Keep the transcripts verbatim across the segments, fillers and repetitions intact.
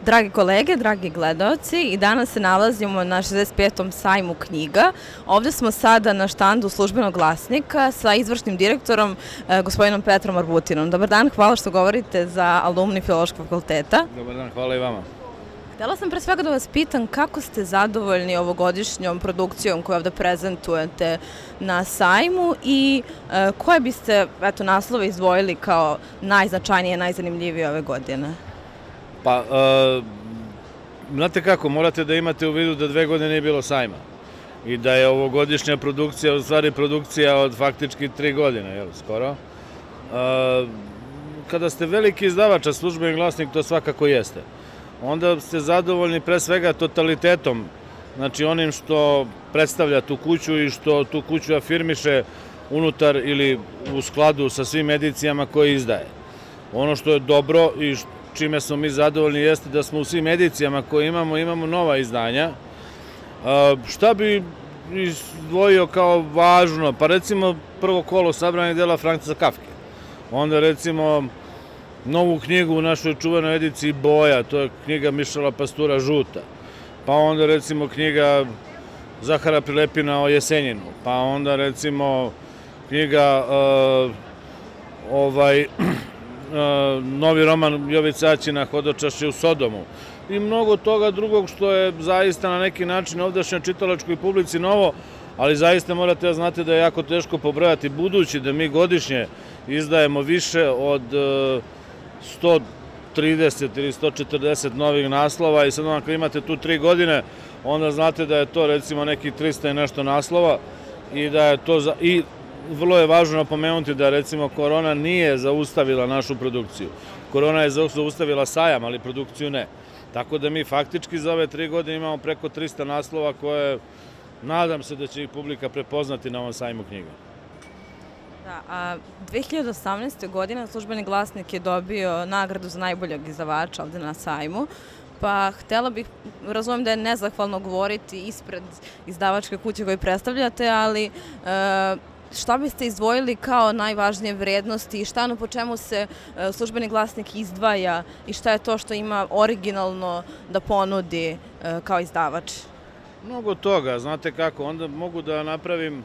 Dragi kolege, dragi gledaoci, i danas se nalazimo na šezdeset petom sajmu knjiga. Ovde smo sada na štandu Službenog glasnika sa izvršnim direktorom, gospodinom Petrom Arbutinom. Dobar dan, hvala što govorite za alumni Filološkog fakulteta. Dobar dan, hvala i vama. Htela sam pre svega da vas pitam kako ste zadovoljni ovogodišnjom produkcijom koju ovde prezentujete na sajmu i koje biste naslove izdvojili kao najznačajnije, najzanimljivije ove godine? Pa, znate kako, morate da imate u vidu da dve godine nije bilo sajma i da je ovogodišnja produkcija u stvari produkcija od faktički tri godine, jel, skoro. Kada ste veliki izdavač, a Službeni glasnik to svakako jeste, onda ste zadovoljni pre svega totalitetom, znači onim što predstavlja tu kuću i što tu kuću afirmiše unutar ili u skladu sa svim edicijama koje izdaje. Ono što je dobro i čime smo mi zadovoljni jeste da smo u svim edicijama koje imamo, imamo nova izdanja. Šta bi izdvojio kao važno? Pa recimo prvo kolo sabranih dela Franca Kafke. Onda recimo novu knjigu u našoj čuvenoj ediciji Boja, to je knjiga Mišela Pastura Žuta. Pa onda recimo knjiga Zahara Prilepina o Jesenjinu. Pa onda recimo knjiga ovaj... novi roman Jovice Aćina Hodočašće u Sodomu i mnogo toga drugog što je zaista na neki način ovdašnjoj čitalačkoj publici novo, ali zaista morate da znate da je jako teško pobrojati, budući da mi godišnje izdajemo više od sto trideset ili sto četrdeset novih naslova i sad ako imate tu tri godine, onda znate da je to recimo nekih trista i nešto naslova i da je to za... I vrlo je važno napomenuti da recimo korona nije zaustavila našu produkciju. Korona je zaustavila sajam, ali produkciju ne. Tako da mi faktički za ove tri godine imamo preko trista naslova koje nadam se da će ih publika prepoznati na ovom sajmu knjiga. Da, a dve hiljade osamnaeste. godine Službeni glasnik je dobio nagradu za najboljeg izdavača ovde na sajmu. Pa htela bih, razumijem da je nezahvalno govoriti ispred izdavačke kuće koju predstavljate, ali šta biste izdvojili kao najvažnije vrednosti i šta ono po čemu se Službeni glasnik izdvaja i šta je to što ima originalno da ponudi kao izdavač? Mnogo toga, znate kako, onda mogu da napravim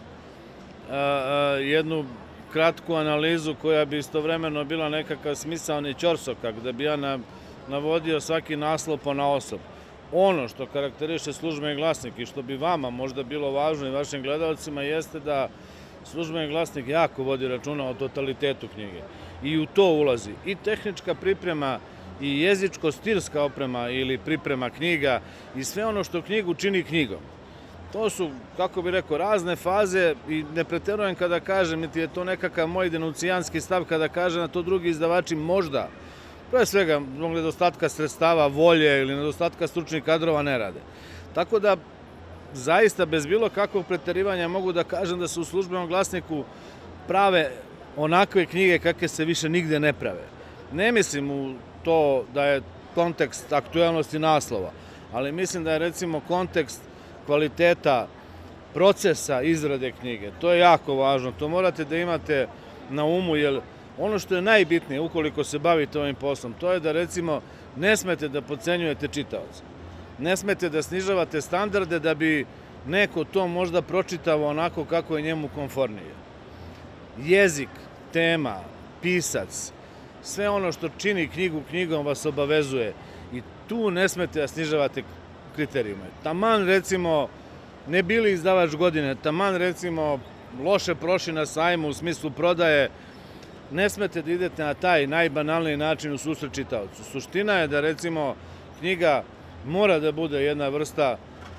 jednu kratku analizu koja bi istovremeno bila nekakav smisaoni ćorsokak, da bi ja navodio svaki naslov ponaosob. Ono što karakteriše Službeni glasnik i što bi vama možda bilo važno i vašim gledalcima jeste da Službeni glasnik jako vodi računa o totalitetu knjige i u to ulazi i tehnička priprema i jezičko-stilska oprema ili priprema knjiga i sve ono što knjigu čini knjigom. To su, kako bih rekao, razne faze i ne preterujem kada kažem, niti je to nekakav moj denuncijanski stav kada kažem da to drugi izdavači možda, pre svega zbog nedostatka sredstava, volje ili nedostatka stručnih kadrova ne rade. Tako da zaista bez bilo kakvog preterivanja mogu da kažem da se u Službenom glasniku prave onakve knjige kakve se više nigde ne prave. Ne mislim u to da je kontekst aktuelnosti naslova, ali mislim da je recimo kontekst kvaliteta procesa izrade knjige. To je jako važno, to morate da imate na umu, jer ono što je najbitnije ukoliko se bavite ovim poslom, to je da recimo ne smete da podcenjujete čitaoca. Ne smete da snižavate standarde da bi neko to možda pročitao onako kako je njemu konfornije. Jezik, tema, pisac, sve ono što čini knjigu knjigom vas obavezuje i tu ne smete da snižavate kriterijume. Taman recimo ne bili izdavač godine, taman recimo loše prošli na sajmu u smislu prodaje, ne smete da idete na taj najbanalniji način u susret čitaocu. Suština je da recimo knjiga mora da bude jedna vrsta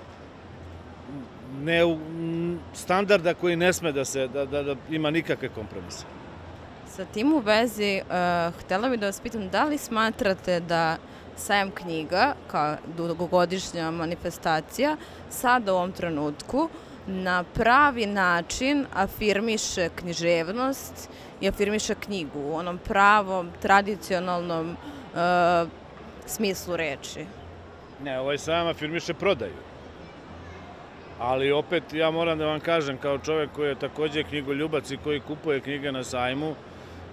standarda koji ne sme da ima nikakve kompromise. Sa tim u vezi, htela bih da vas pitam da li smatrate da sajam knjiga, kao dugogodišnja manifestacija, sad u ovom trenutku na pravi način afirmiše književnost i afirmiše knjigu u onom pravom, tradicionalnom smislu reči? Ne, ovaj sajam afirmiše prodaju. Ali opet ja moram da vam kažem, kao čovek koji je takođe knjigoljubac i koji kupuje knjige na sajmu,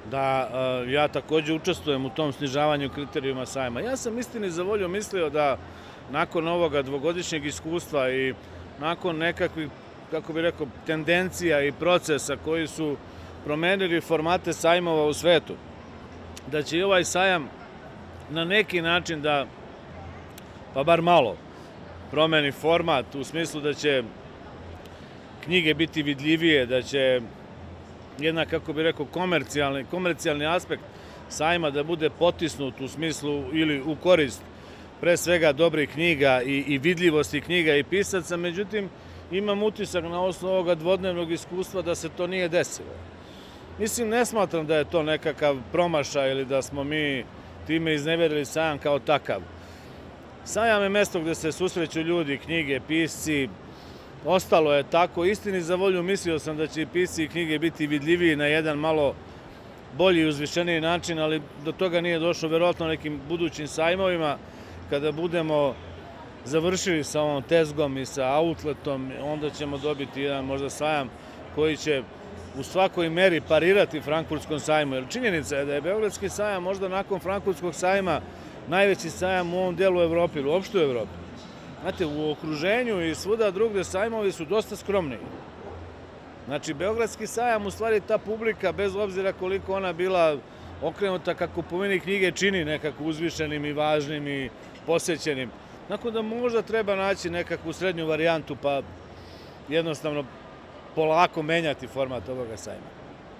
da ja takođe učestvujem u tom snižavanju kriterijuma sajma. Ja sam istini za volju mislio da nakon ovoga dvogodišnjeg iskustva i nakon nekakvih, kako bih rekao, tendencija i procesa koji su promenili formate sajmova u svetu, da će i ovaj sajam na neki način da, pa bar malo, promeni format u smislu da će knjige biti vidljivije, da će jedna, kako bih rekao, komercijalni, komercijalni aspekt sajma da bude potisnut u smislu ili u korist pre svega dobrih knjiga i, i vidljivosti knjiga i pisaca, međutim imam utisak na osnovu ovoga dvodnevnog iskustva da se to nije desilo. Mislim, ne smatram da je to nekakav promašaj ili da smo mi time izneverili sajam kao takav. Sajam je mesto gde se susreću ljudi, knjige, pisci, ostalo je tako. Istini za volju mislio sam da će i pisci i knjige biti vidljiviji na jedan malo bolji i uzvišeniji način, ali do toga nije došlo verovatno nekim budućim sajmovima. Kada budemo završili sa ovom tezgom i sa outletom, onda ćemo dobiti jedan možda sajam koji će u svakoj meri parirati Frankfurtskom sajmu. Jer činjenica je da je Beogradski sajam možda nakon Frankfurtskog sajma najveći sajam u ovom delu Evrope ili uopšte u Evropi. Znate, u okruženju i svuda drugde sajmovi su dosta skromniji. Znači, Beogradski sajam, u stvari ta publika, bez obzira koliko ona bila okrenuta ka kupovini knjige, čini nekako uzvišenim i važnim i posećenim. Nakon da možda treba naći nekakvu srednju varijantu, pa jednostavno polako menjati format ovoga sajma.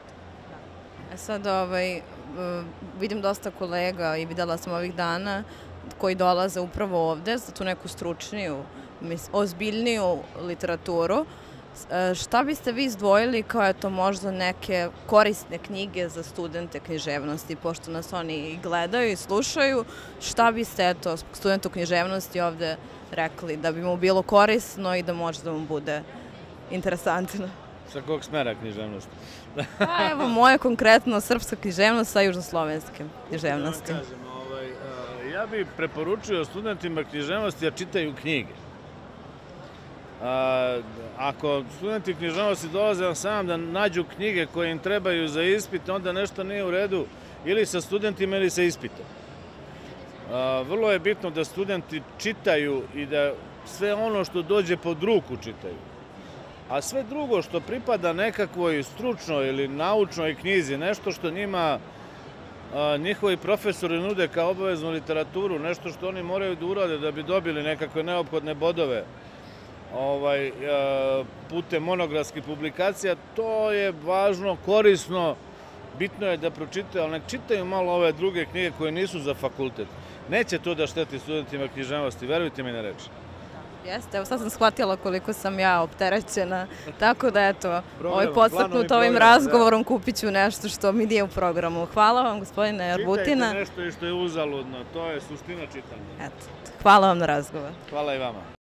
E sad, ovaj, vidim dosta kolega i videla sam ovih dana koji dolaze upravo ovde za tu neku stručniju, ozbiljniju literaturu. Šta biste vi izdvojili kao je to možda neke korisne knjige za studente književnosti, pošto nas oni i gledaju i slušaju, šta biste eto studentu književnosti ovde rekli da bi mu bilo korisno i da može da mu bude interesantno? Sa kog smera književnosti? Pa evo, moje konkretno srpska književnost sa južnoslovenske književnosti. Ja bih preporučio studentima književnosti da čitaju knjige. Ako studenti književnosti dolaze na sajam da nađu knjige koje im trebaju za ispit, onda nešto nije u redu ili sa studentima ili sa ispitom. Vrlo je bitno da studenti čitaju i da sve ono što dođe pod ruku čitaju. A sve drugo što pripada nekakvoj stručnoj ili naučnoj knjizi, nešto što njima njihovi profesori nude kao obaveznu literaturu, nešto što oni moraju da urade da bi dobili nekakve neophodne bodove putem monografskih publikacija, to je važno, korisno, bitno je da pročitaju, ali nek čitaju malo ove druge knjige koje nisu za fakultet. Neće to da šteti studentima književnosti, verujte mi na reč. Jeste, evo sad sam shvatila koliko sam ja opterećena, tako da eto, ovaj podstaknut ovim razgovorom kupit ću nešto što mi nije u programu. Hvala vam, gospodine Arbutina. Čitajte nešto i što je uzaludno, to je suština čitanja. Eto, hvala vam na razgovor. Hvala i vama.